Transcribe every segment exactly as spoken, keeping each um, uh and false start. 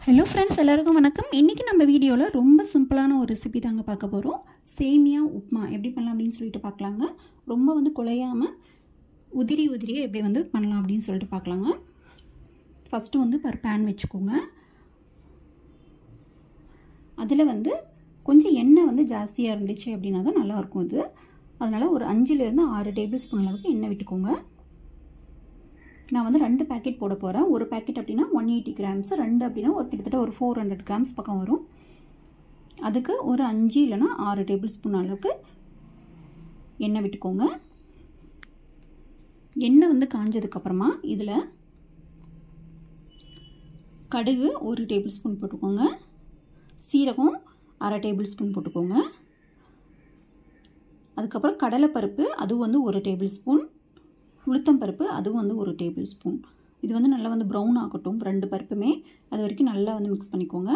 Hello friends, எல்லாருக்கும் வணக்கம். இன்றைக்கி நம்ம வீடியோவில் ரொம்ப சிம்பிளான ஒரு ரெசிபி தாங்க பார்க்க போகிறோம். சேமியா உப்புமா எப்படி பண்ணலாம் அப்படின்னு சொல்லிட்டு பார்க்கலாங்க. ரொம்ப வந்து குழையாமல் உதிரி உதிரியாக எப்படி வந்து பண்ணலாம் அப்படின்னு சொல்லிட்டு பார்க்கலாங்க. ஃபஸ்ட்டு வந்து ஒரு பேன் வச்சுக்கோங்க. அதில் வந்து கொஞ்சம் எண்ணெய் வந்து ஜாஸ்தியாக இருந்துச்சு அப்படின்னா தான் நல்லாயிருக்கும் இது. அதனால் ஒரு அஞ்சுலேருந்து ஆறு டேபிள் ஸ்பூன் அளவுக்கு எண்ணெய் விட்டுக்கோங்க. நான் வந்து ரெண்டு பேக்கெட் போட போகிறேன். ஒரு பேக்கெட் அப்படின்னா ஒன் எயிட்டி கிராம்ஸ், ரெண்டு அப்படின்னா ஒரு கிட்டத்தட்ட ஒரு ஃபோர் ஹண்ட்ரட் கிராம்ஸ் பக்கம் வரும். அதுக்கு ஒரு அஞ்சு இல்லைனா ஆறு டேபிள் ஸ்பூன் அளவுக்கு எண்ணெய் விட்டுக்கோங்க. எண்ணெய் வந்து காஞ்சதுக்கப்புறமா இதில் கடுகு ஒரு டேபிள் ஸ்பூன் போட்டுக்கோங்க. சீரகம் அரை டேபிள் ஸ்பூன் போட்டுக்கோங்க. அதுக்கப்புறம் கடலைப்பருப்பு அது வந்து ஒரு டேபிள் ஸ்பூன், உளுத்தம் பருப்பு அதுவும் வந்து ஒரு டேபிள் ஸ்பூன். இது வந்து நல்லா வந்து ப்ரௌன் ஆகட்டும் ரெண்டு பருப்புமே. அது வரைக்கும் நல்லா வந்து மிக்ஸ் பண்ணிக்கோங்க.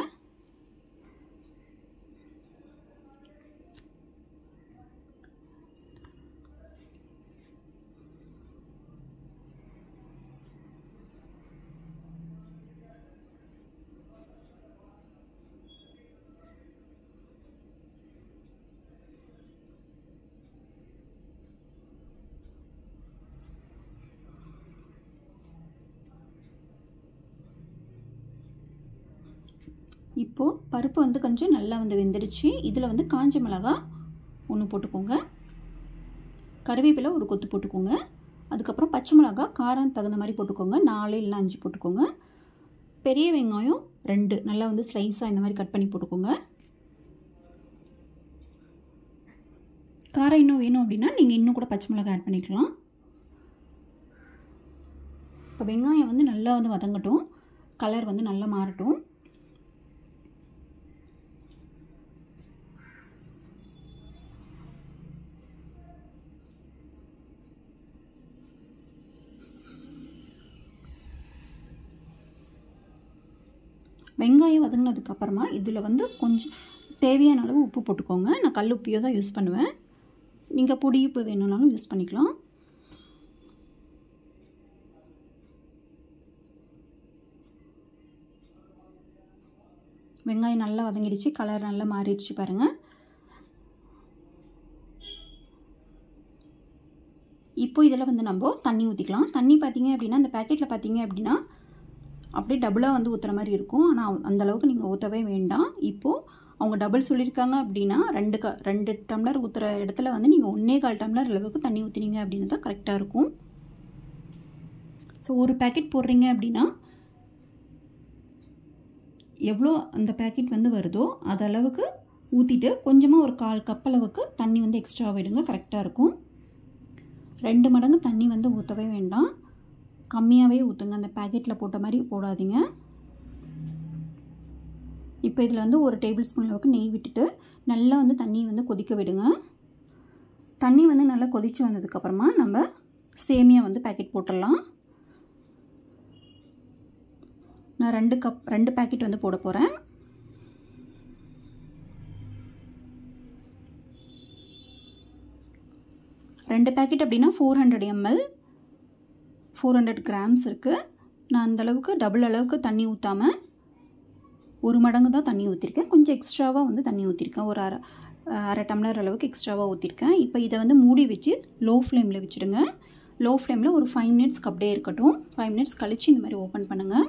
இப்போது பருப்பு வந்து கொஞ்சம் நல்லா வந்து வெந்துடுச்சு. இதில் வந்து காஞ்ச மிளகாய் ஒன்று போட்டுக்கோங்க. கருவேப்பிலை ஒரு கொத்து போட்டுக்கோங்க. அதுக்கப்புறம் பச்சை மிளகாய் காரம் தகுந்த மாதிரி போட்டுக்கோங்க. நாலு இல்லை அஞ்சு போட்டுக்கோங்க. பெரிய வெங்காயம் ரெண்டு நல்லா வந்து ஸ்லைஸாக இந்த மாதிரி கட் பண்ணி போட்டுக்கோங்க. காரம் இன்னும் வேணும் அப்படின்னா நீங்கள் இன்னும் கூட பச்சை மிளகாய் ஆட் பண்ணிக்கலாம். இப்போ வெங்காயம் வந்து நல்லா வந்து வதங்கட்டும், கலர் வந்து நல்லா மாறட்டும். வெங்காயம் வதங்கினதுக்கப்புறமா இதில் வந்து கொஞ்சம் தேவையான அளவு உப்பு போட்டுக்கோங்க. நான் கல் உப்பியோ தான் யூஸ் பண்ணுவேன். நீங்கள் பொடி உப்பு வேணும்னாலும் யூஸ் பண்ணிக்கலாம். வெங்காயம் நல்லா வதங்கிடுச்சு, கலர் நல்லா மாறிடுச்சு பாருங்கள். இப்போ இதில் வந்து நம்ம தண்ணி ஊற்றிக்கலாம். தண்ணி பார்த்தீங்க அப்படின்னா இந்த பேக்கெட்டில் பார்த்தீங்க அப்படின்னா அப்படியே டபுளாக வந்து ஊற்றுற மாதிரி இருக்கும். ஆனால் அந்தளவுக்கு நீங்கள் ஊற்றவே வேண்டாம். இப்போது அவங்க டபுள் சொல்லியிருக்காங்க அப்படின்னா ரெண்டு க ரெண்டு டம்ளர் ஊற்றுற இடத்துல வந்து நீங்கள் ஒன்றே கால் டம்ளர் அளவுக்கு தண்ணி ஊற்றினீங்க அப்படின்னு தான் கரெக்டாக இருக்கும். ஸோ ஒரு பேக்கெட் போடுறீங்க அப்படின்னா எவ்வளோ அந்த பேக்கெட் வந்து வருதோ அது அளவுக்கு ஊற்றிட்டு கொஞ்சமாக ஒரு கால் கப் அளவுக்கு தண்ணி வந்து எக்ஸ்ட்ரா விடுங்க, கரெக்டாக இருக்கும். ரெண்டு மடங்கு தண்ணி வந்து ஊற்றவே வேண்டாம், கம்மியாகவே ஊற்றுங்க. அந்த பேக்கெட்டில் போட்ட மாதிரி போடாதீங்க. இப்போ இதில் வந்து ஒரு டேபிள் ஸ்பூன் அளவுக்கு நெய் விட்டுட்டு நல்லா வந்து தண்ணி வந்து கொதிக்க விடுங்க. தண்ணி வந்து நல்லா கொதித்து வந்ததுக்கப்புறமா நம்ம சேமியா வந்து பேக்கெட் போட்டுடலாம். நான் ரெண்டு கப் ரெண்டு பேக்கெட் வந்து போட போகிறேன். ரெண்டு பேக்கெட் அப்படின்னா four hundred ML four hundred grams இருக்குது. நான் அந்தளவுக்கு டபுள் அளவுக்கு தண்ணி ஊற்றாமல் ஒரு மடங்கு தான் தண்ணி ஊற்றிருக்கேன். கொஞ்சம் எக்ஸ்ட்ராவாக வந்து தண்ணி ஊற்றிருக்கேன். ஒரு அரை அரை டம்ளர் அளவுக்கு எக்ஸ்ட்ராவாக ஊற்றிருக்கேன். இப்போ இதை வந்து மூடி வச்சு லோ ஃப்ளேமில் வச்சுடுங்க. லோ ஃப்ளேமில் ஒரு ஃபைவ் மினிட்ஸ்க்கு அப்படியே இருக்கட்டும். ஃபைவ் மினிட்ஸ் கழித்து இந்த மாதிரி ஓப்பன் பண்ணுங்கள்.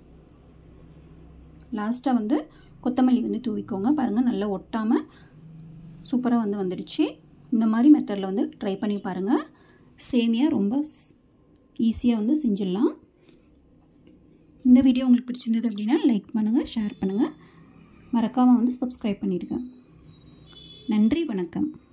லாஸ்ட்டாக வந்து கொத்தமல்லி வந்து தூவிக்கோங்க. பாருங்கள் நல்லா ஒட்டாமல் சூப்பராக வந்து வந்துடுச்சு. இந்த மாதிரி மெத்தடில் வந்து ட்ரை பண்ணி பாருங்கள். சேமியா ரொம்ப ஈஸியாக வந்து செஞ்சிடலாம். இந்த வீடியோ உங்களுக்கு பிடிச்சிருந்தது அப்படின்னா லைக் பண்ணுங்கள், ஷேர் பண்ணுங்கள், மறக்காமல் வந்து சப்ஸ்கிரைப் பண்ணிவிடுங்க. நன்றி, வணக்கம்.